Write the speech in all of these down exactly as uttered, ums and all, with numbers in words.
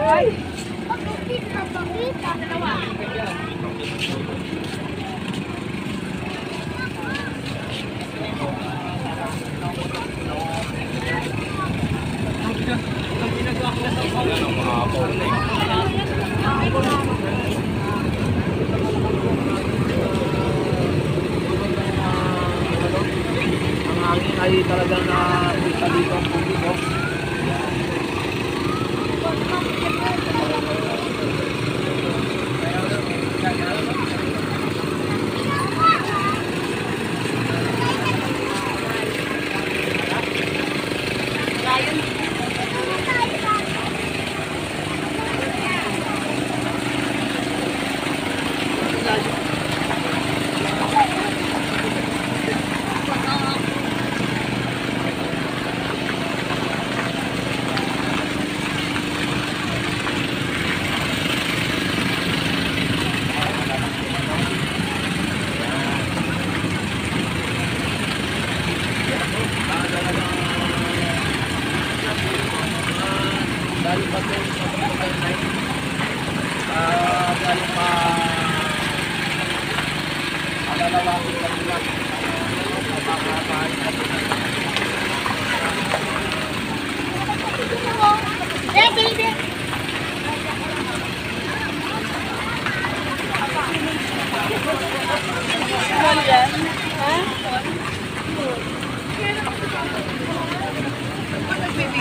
Ang hangin ay talagang na isa dito ang tubig, no? Galing pa po sa Pagkakas Night. Uh, galing pa alalawakin pa nila. Napakapahay na po. Eh, baby! Ano yan? Ha? Ano baby?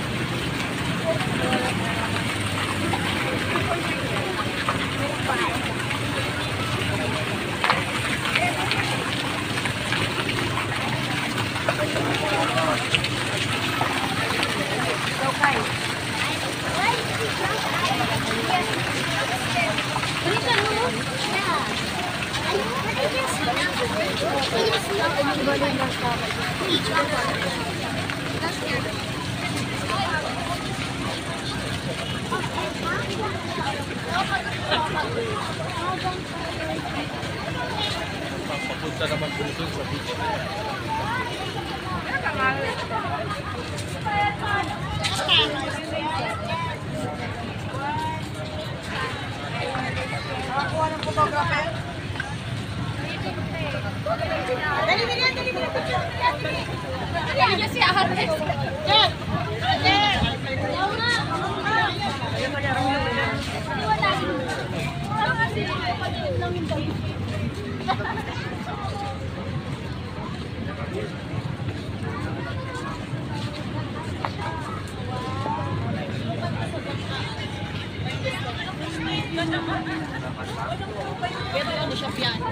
Papunta naman po dun sa beach. Nakakuha ng photographer? Dali, dali, dali, dali. Dali niya si Ate. Dali. Pero ano siya piano?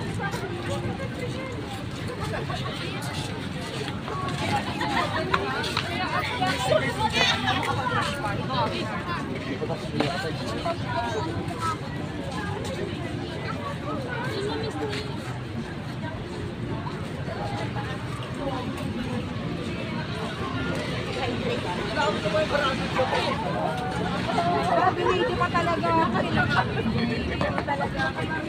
Grabe, hindi pa talaga. Hindi pa talaga.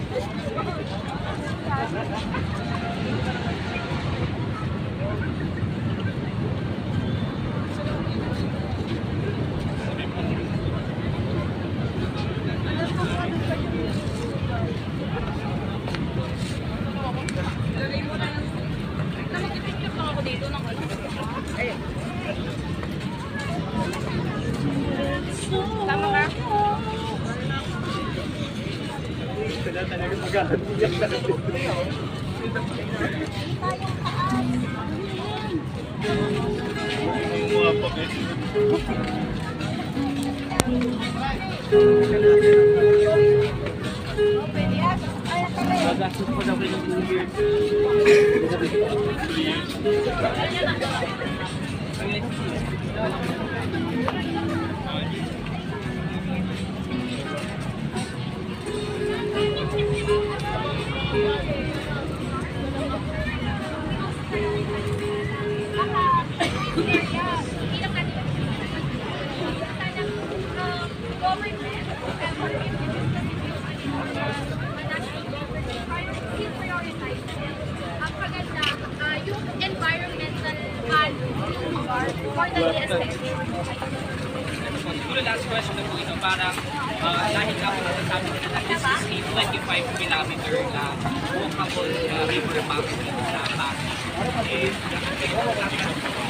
Tama ka? Kaya talaga mag-ahantiyak na rin. Mga pag-es. Gagastos pa daw kayo ng two years. Yung environmental value for the aesthetic. application na po ito para uh, dahil nga po nasasabi nila na this is a twenty-five kilometer na walkable uh, river map dito sa Pasig. And nakikita po natin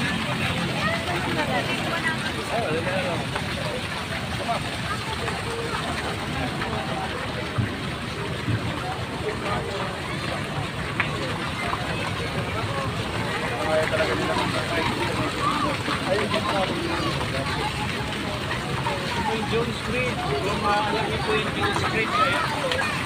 yung June Street, kung alam niyo po yung June Street, ayan po.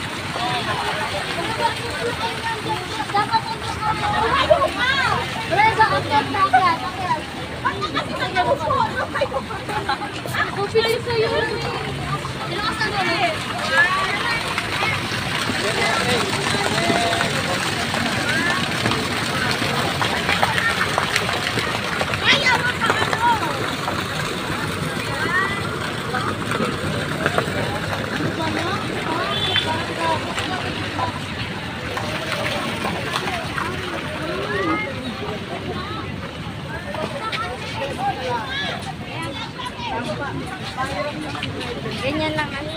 Ganyan lang ano.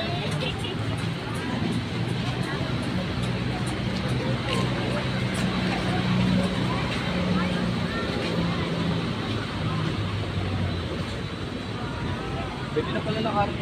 Pwede na pala lakarin.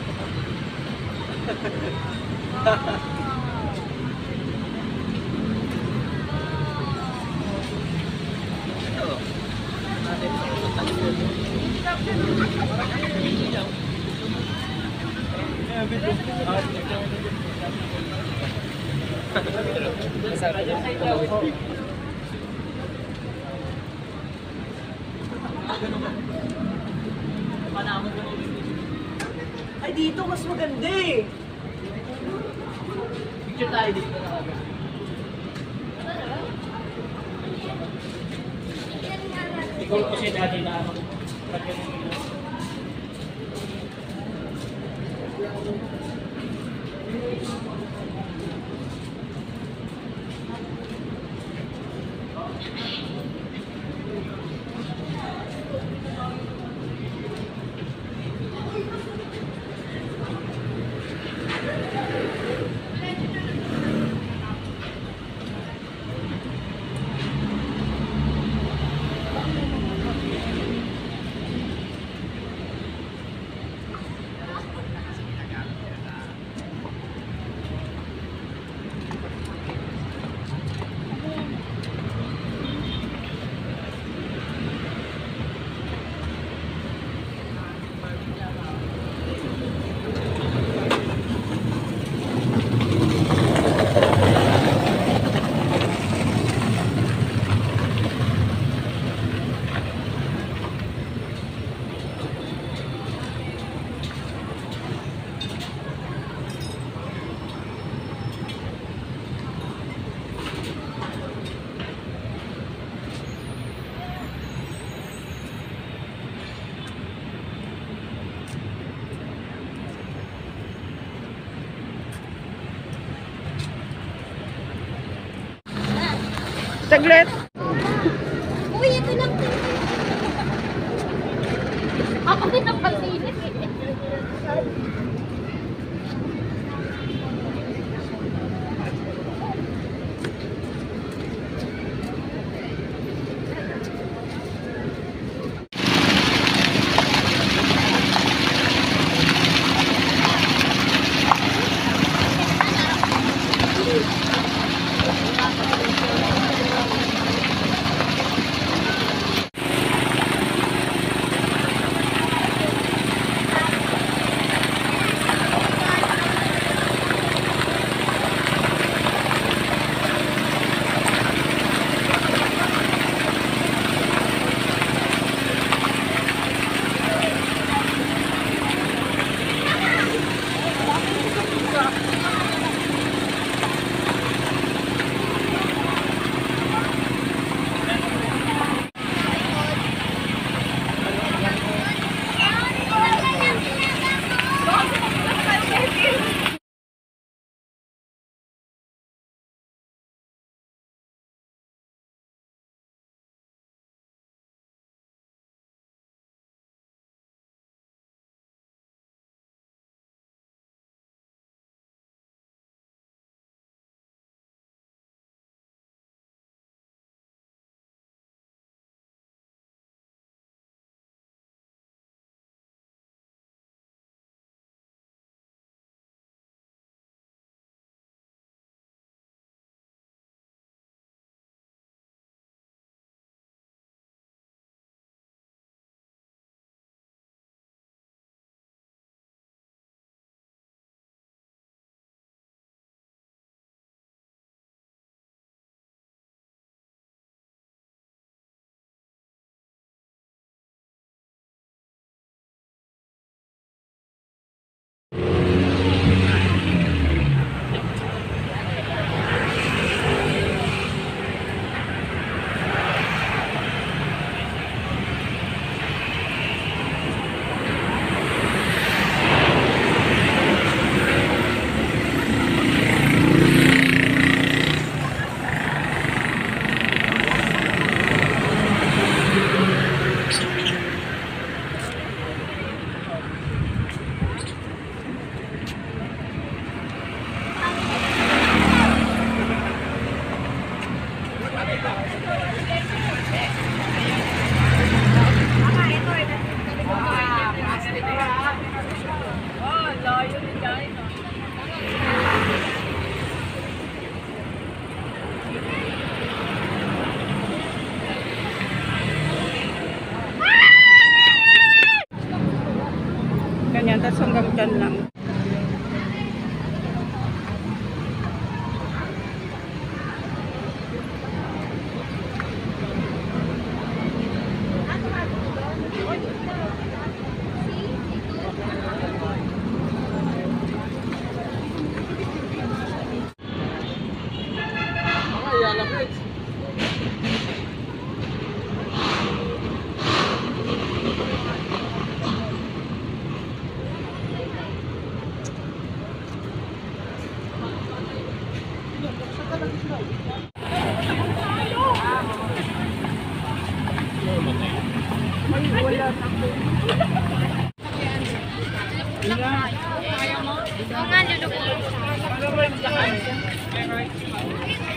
Ay, dito mas maganda eh. Picture tayo dito na agad. Ikaw kasi dati na ano. Saglit. Uy, ito lang. Ako din ang pag-inis. hanggang dyan lang. Ay, alam mo. Ayaw mo? Ito nga, lulog.